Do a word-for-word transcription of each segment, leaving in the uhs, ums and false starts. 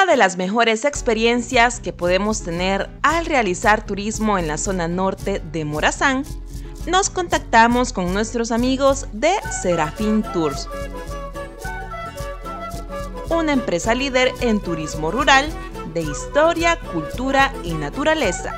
Una de las mejores experiencias que podemos tener al realizar turismo en la zona norte de Morazán, nos contactamos con nuestros amigos de Serafín Tours, una empresa líder en turismo rural de historia, cultura y naturaleza,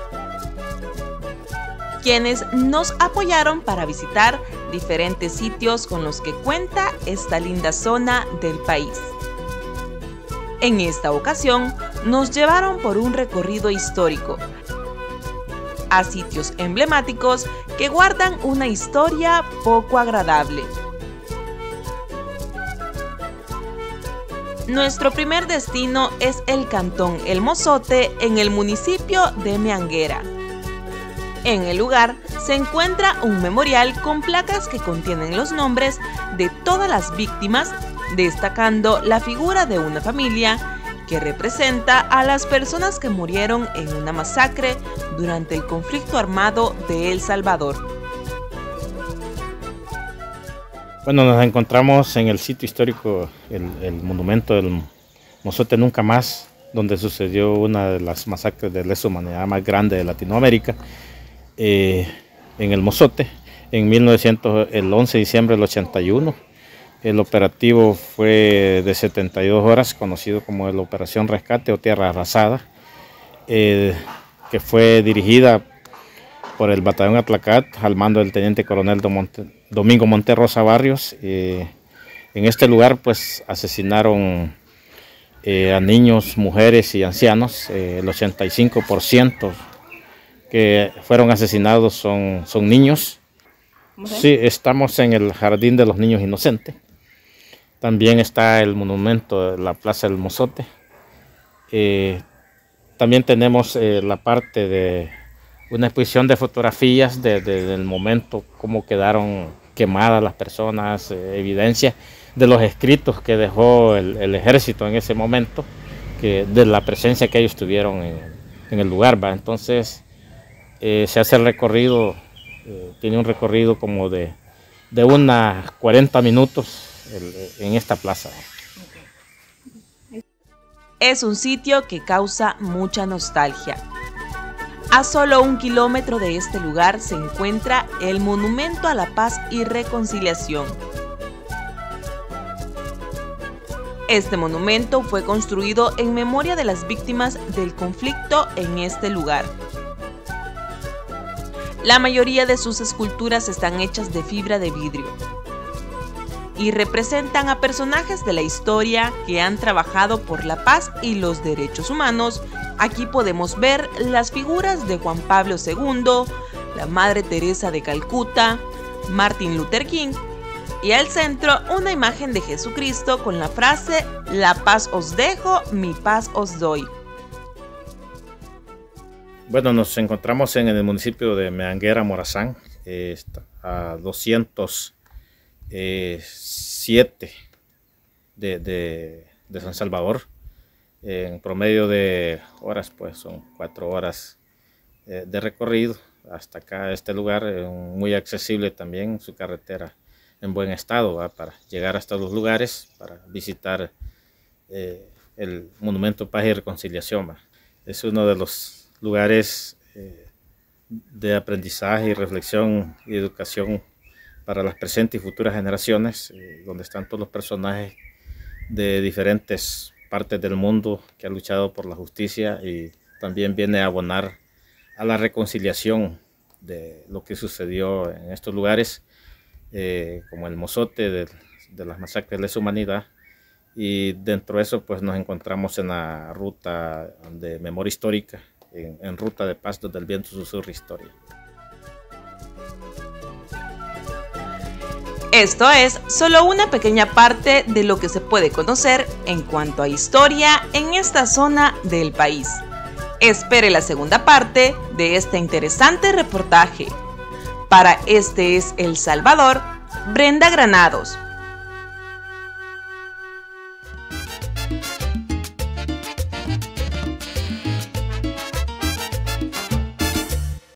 quienes nos apoyaron para visitar diferentes sitios con los que cuenta esta linda zona del país. En esta ocasión, nos llevaron por un recorrido histórico a sitios emblemáticos que guardan una historia poco agradable. Nuestro primer destino es el cantón El Mozote, en el municipio de Meanguera. En el lugar se encuentra un memorial con placas que contienen los nombres de todas las víctimas, destacando la figura de una familia que representa a las personas que murieron en una masacre durante el conflicto armado de El Salvador. Bueno, nos encontramos en el sitio histórico, el, el monumento del Mozote Nunca Más, donde sucedió una de las masacres de lesa humanidad más grande de Latinoamérica, eh, en el Mozote, en mil novecientos, el once de diciembre del ochenta y uno. El operativo fue de setenta y dos horas, conocido como la Operación Rescate o Tierra Arrasada, eh, que fue dirigida por el Batallón Atlacat al mando del teniente coronel Monte, Domingo Monterrosa Barrios. Eh, en este lugar pues asesinaron eh, a niños, mujeres y ancianos. Eh, el ochenta y cinco por ciento que fueron asesinados son, son niños. Sí, estamos en el Jardín de los Niños Inocentes. También está el monumento de la Plaza del Mozote. Eh, también tenemos eh, la parte de una exposición de fotografías de, de, del momento, cómo quedaron quemadas las personas, eh, evidencia de los escritos que dejó el, el ejército en ese momento, que, de la presencia que ellos tuvieron en, en el lugar, ¿va? Entonces eh, se hace el recorrido, eh, tiene un recorrido como de, de unas cuarenta minutos el, en esta plaza. Es un sitio que causa mucha nostalgia. A solo un kilómetro de este lugar se encuentra el Monumento a la Paz y Reconciliación. Este monumento fue construido en memoria de las víctimas del conflicto en este lugar. La mayoría de sus esculturas están hechas de fibra de vidrio y representan a personajes de la historia que han trabajado por la paz y los derechos humanos. Aquí podemos ver las figuras de Juan Pablo segundo, la Madre Teresa de Calcuta, Martin Luther King, y al centro una imagen de Jesucristo con la frase "La paz os dejo, mi paz os doy". Bueno, nos encontramos en el municipio de Meanguera, Morazán, eh, a doscientos siete de, de, de San Salvador. En promedio de horas, pues son cuatro horas eh, de recorrido hasta acá, este lugar, eh, muy accesible también, su carretera en buen estado, ¿va? Para llegar hasta los lugares, para visitar eh, el Monumento Paz y Reconciliación, ¿va? Es uno de los lugares eh, de aprendizaje y reflexión y educación para las presentes y futuras generaciones, eh, donde están todos los personajes de diferentes partes del mundo que han luchado por la justicia, y también viene a abonar a la reconciliación de lo que sucedió en estos lugares, eh, como el Mozote, de, de las masacres de lesa humanidad. Y dentro de eso pues nos encontramos en la ruta de memoria histórica, en, en ruta de paz donde el viento susurra historia. Esto es solo una pequeña parte de lo que se puede conocer en cuanto a historia en esta zona del país. Espere la segunda parte de este interesante reportaje. Para Este es El Salvador, Brenda Granados.